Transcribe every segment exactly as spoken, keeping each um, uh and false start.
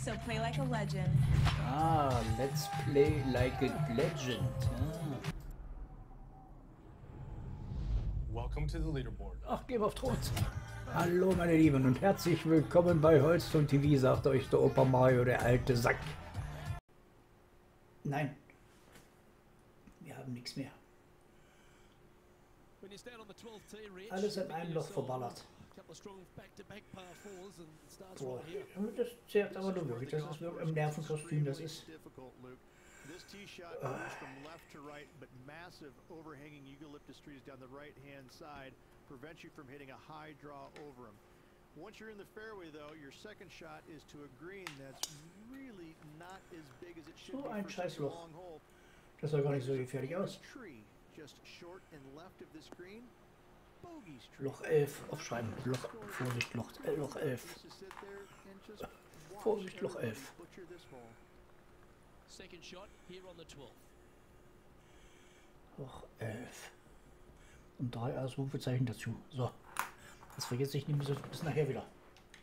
So play like a legend. Ah, let's play like a legend. Ah. Welcome to the leaderboard. Ach, Game of Thrones. Hallo meine Lieben und herzlich willkommen bei Holzton T V, sagt euch der Opa Mario, der alte Sack. Nein. Wir haben nichts mehr. Alles in einem Loch verballert. Boah, das zehrt aber nur wirklich. Das ist wirklich im Nervenkostüm, das ist. This tee shot goes from left to right, but massive overhanging eucalyptus trees down the right-hand side prevent you from hitting a high draw over them. Once you're in the fairway, though, your second shot is to a green that's really not as big as it should So be ein for such a Scheißloch. long hole. Das sah gar nicht so gefährlich aus. Tree just short and left of this green. Bogey's tree. Loch elf, aufschreiben. Loch, Vorsicht, Loch, äh, Loch elf. Vorsicht, Loch elf. Second shot here on the twelfth. Loch elf. Und drei Ausrufezeichen dazu. So. Das vergesse ich nicht mehr, so bis nachher wieder.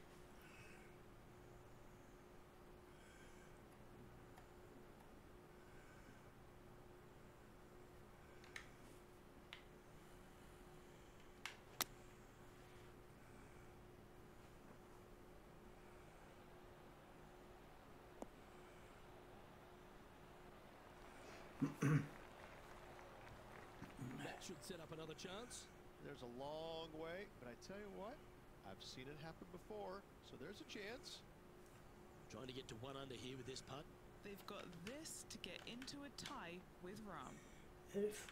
That should set up another chance. There's a long way, but I tell you what, I've seen it happen before, so there's a chance. Trying to get to one under here with this putt. They've got this to get into a tie with Rahm. elf.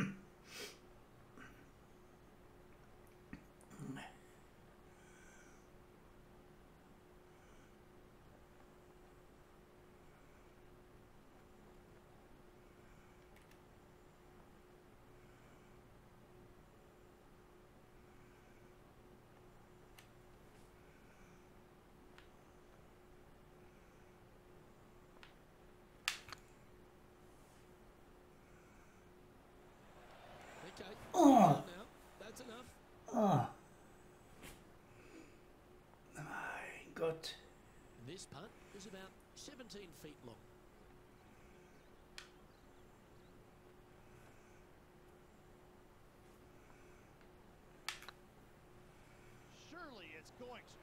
Okay. Oh. Now, that's enough. Ah. Mein Gott. This putt is about seventeen feet long. Surely it's going to.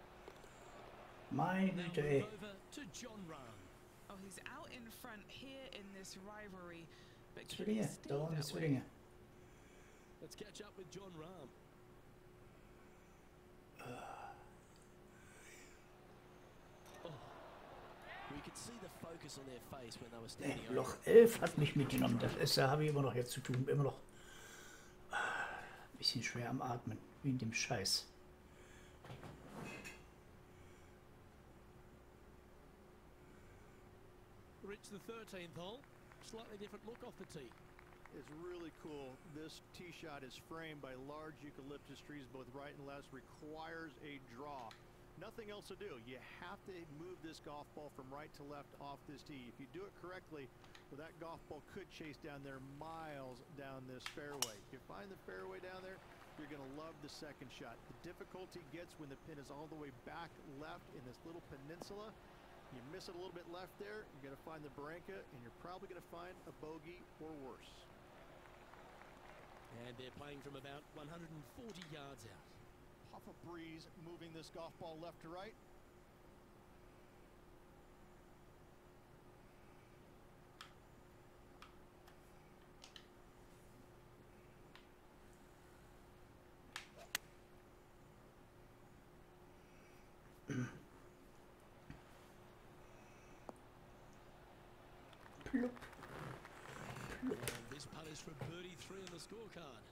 Meine Now Güte, move ey. over to John Rahm. Oh, he's out in front here in this rivalry. But can he Zwillinge, stay da waren die that way? Zwillinge. Let's catch up with John Rahm. Oh. We could see the focus on their face when they were Nee, standing Loch over. elf hat mich mitgenommen. Das ist, da habe ich immer noch jetzt zu tun. Immer noch ein bisschen schwer am Atmen. Wie in dem Scheiß. Reach the thirteenth hole. Slightly different look off the tee. It's really cool. This tee shot is framed by large eucalyptus trees both right and left. Requires a draw. Nothing else to do. You have to move this golf ball from right to left off this tee. If you do it correctly, well, that golf ball could chase down there miles down this fairway. If you find the fairway down there, you're going to love the second shot. The difficulty gets when the pin is all the way back left in this little peninsula. You miss it a little bit left there, you're going to find the Barranca, and you're probably going to find a bogey or worse. And they're playing from about one hundred forty yards out. Puff of breeze moving this golf ball left to right. Plupp. And this putt is for birdie three on the scorecard.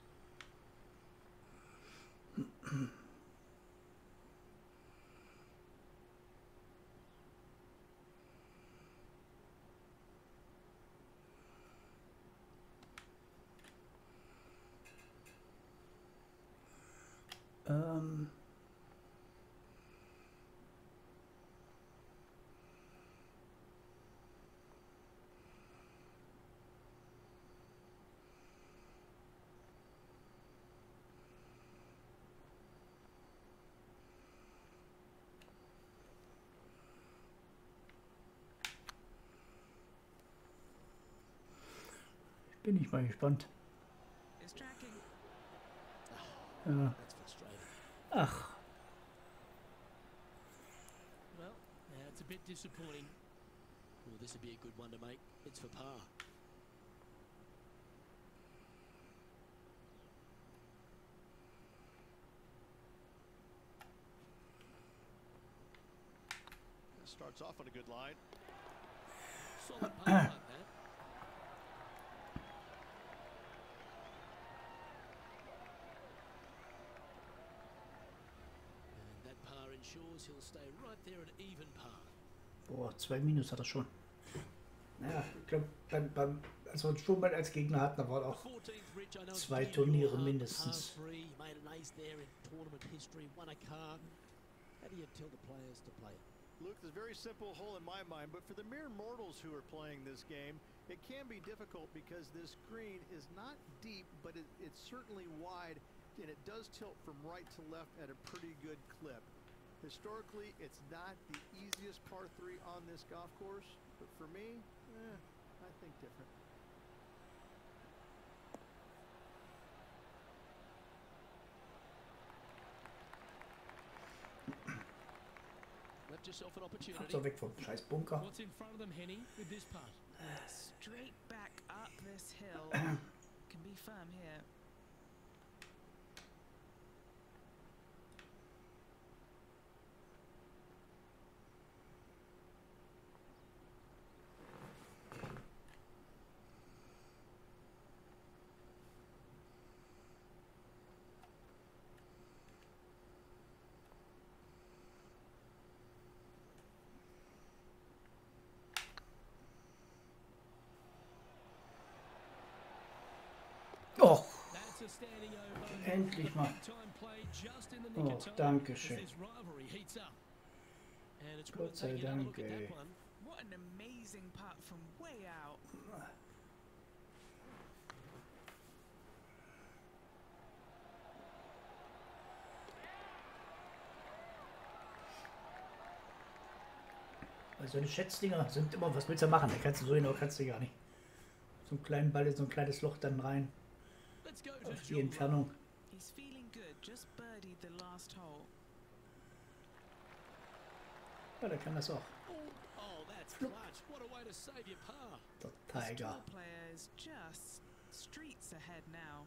Ähm. Bin ich mal gespannt. Is tracking. Ja. That's frustrating. Ach, Well, now it's a bit disappointing. Well, this would be a good one to make. It's for par. Starts off on a good line. Solid par like that. And that par ensures he'll stay right there at even par. boah, zwei Minus hat er schon. Ja, ich glaube, beim, beim, als wir uns schon mal als Gegner hatten, da waren auch fourteenth Rich, I know it's zwei dear to your Turniere heart, mindestens. par three, made an ace there in tournament history, won a card. How do you tell the players to play it? Luke, there's a very simple hole in my mind, but for the mere mortals who are playing this game, it can be difficult because this green is not deep, but it, it's certainly wide, and it does tilt from right to left at a pretty good clip. Historically, it's not the easiest par three on this golf course, but for me, eh, I think different. Left yourself an Habt opportunity. ihr weg vom scheiß Bunker. What's in front of them, Henny, with this putt? Straight back up this hill. Can be firm here. Och, That's a standing ovation. endlich mal. Time play just in the nick Oh, of time danke as schön. this rivalry heats up. And it's Gott worth sei taking another look Dank, at ey. that one. What an amazing putt from way out. Also die Schätzdinger sind immer, was willst du machen? Da kannst du so genau, kannst du gar nicht. So einen kleinen Ball in so ein kleines Loch dann rein. Let's go to Auf die John Entfernung. He's feeling good. Just birdied the last hole. Ja, der kann das auch. Oh, oh, that's clutch. What a way to save your par. Der This Tiger. tour player is just streets ahead now.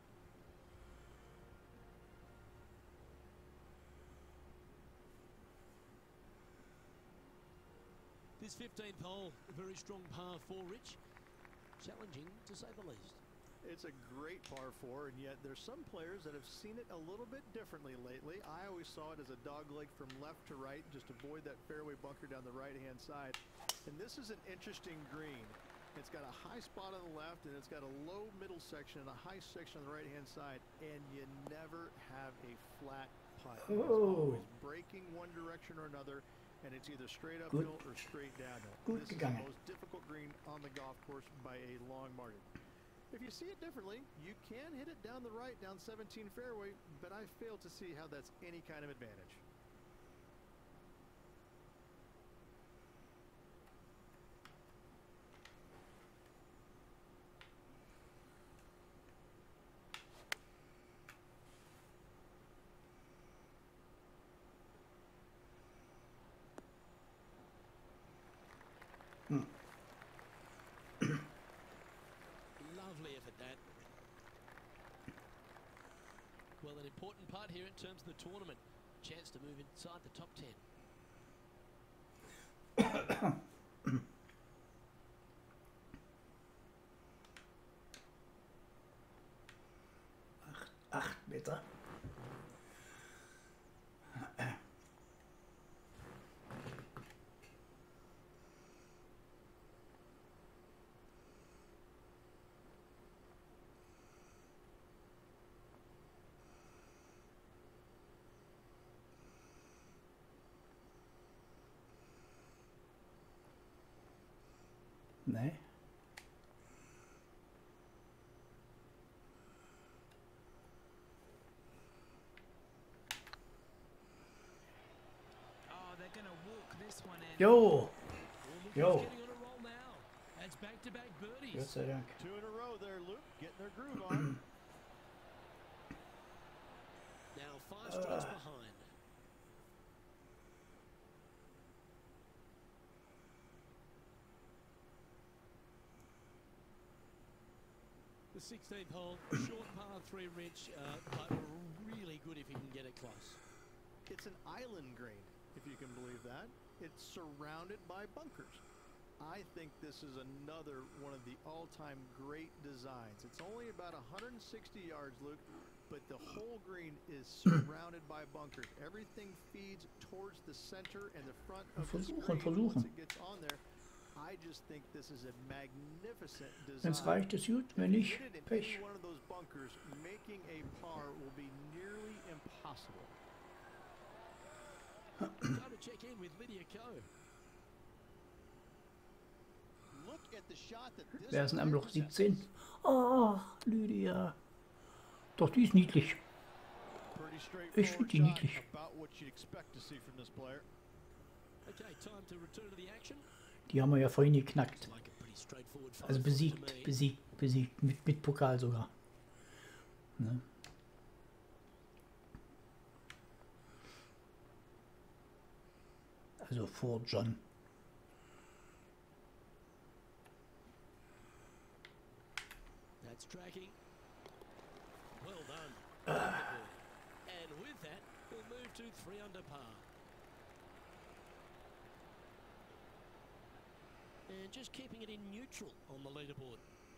This fifteenth hole, a very strong par four, Rich. Challenging, to say the least. It's a great par four, and yet there's some players that have seen it a little bit differently lately. I always saw it as a dog leg from left to right, just avoid that fairway bunker down the right-hand side. And this is an interesting green. It's got a high spot on the left, and it's got a low middle section and a high section on the right-hand side, and you never have a flat putt. It's Oh. always breaking one direction or another, and it's either straight Gut. uphill or straight downhill. Gut This is gegangen. the most difficult green on the golf course by a long margin. If you see it differently, you can hit it down the right, down seventeen fairway, but I fail to see how that's any kind of advantage. Lovely effort, that. Well, an important part here in terms of the tournament. Chance to move inside the top ten. Acht Meter. Nee. Oh, they're going to walk this one in. Jo. Well, look Yo. who's getting on a roll now. Adds back back-to-back Gott birdies. sei Dank. Two in a row there, Luke. Getting their groove on. Now five strokes Uh. behind. The sixteenth hole, short par three, Rich, uh, but really good if you can get it close. It's an island green, if you can believe that. It's surrounded by bunkers. I think this is another one of the all-time great designs. It's only about one hundred sixty yards, Luke, but the whole green is surrounded by bunkers. Everything feeds towards the center and the front of the Versuchen, screen versuchen. once it gets on there. I just think this is a magnificent Wenn es design. reicht, ist gut. Wenn nicht, Hit it in Pech. any one of those bunkers, making a par will be nearly impossible. Time to check in with Lydia Ko. Look at the shot that this Wer ist denn am player Loch possesses. siebzehn? Oh, Lydia. Doch, die ist niedlich. Pretty Ich straightforward finde die shot, niedlich. about what you'd expect to see from this player. Okay, time to return to the action. Die haben wir ja vorhin geknackt. Like a pretty straightforward Also five besiegt, to me. besiegt, besiegt. Mit, mit Pokal sogar. Ne? Also vor John. That's tracking. Well done. Wonderful. And with that, we'll move to three under par. And just keeping it in neutral on the leaderboard.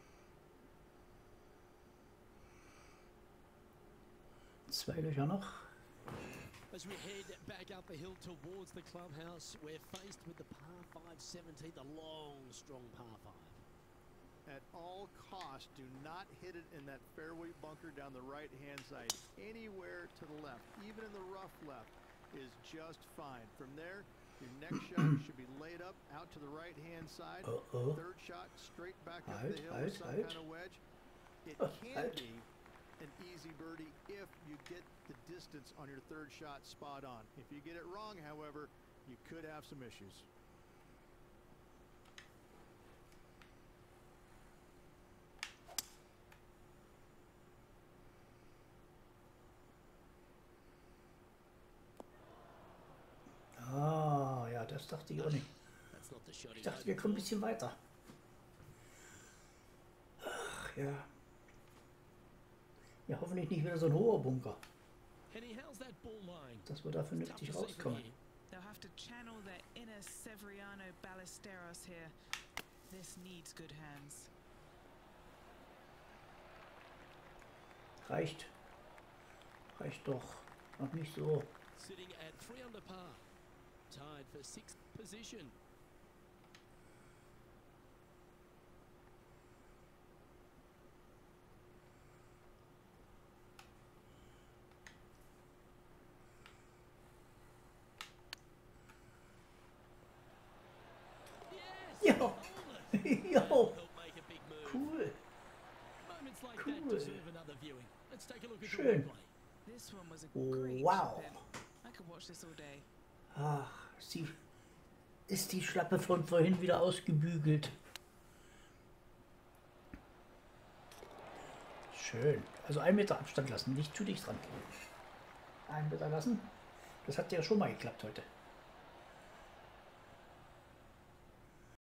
Zwei Löcher noch. As we head back up the hill towards the clubhouse, we're faced with the par five seventeen, the long, strong par five. At all costs, do not hit it in that fairway bunker down the right-hand side. Anywhere to the left, even in the rough left, is just fine. From there, your next shot should be laid up out to the right-hand side. Uh-oh. Third shot straight back up Halt, the hill halt, with some halt. kind of wedge. It Uh, can halt. be an easy birdie if you get the distance on your third shot spot on. If you get it wrong, however, you could have some issues. Ah, ja, das dachte ich auch nicht. That's not the shot Ich he dachte, hoped wir kommen ein for. bisschen weiter. Ach ja. Ja, hoffentlich nicht wieder so ein hoher Bunker, Henny, how's that ball line? dass wir da Tough vernünftig to see from rauskommen. here. They'll have to channel their inner Severiano Ballesteros here. This needs good hands. Reicht. Reicht doch. Noch nicht so. Sitting at three under par. Tied for sixth position. Yes! Ja. Bowler. Jo. Help make a big move. Cool. Moments like Cool. that deserve another viewing. Let's take a look at the Schön. replay. This one was a great Wow. chip in. I could watch this all day. Ach, sie ist die Schlappe von vorhin wieder ausgebügelt. Schön. Also einen Meter Abstand lassen, nicht zu dicht dran. Einen Meter lassen. Das hat ja schon mal geklappt heute.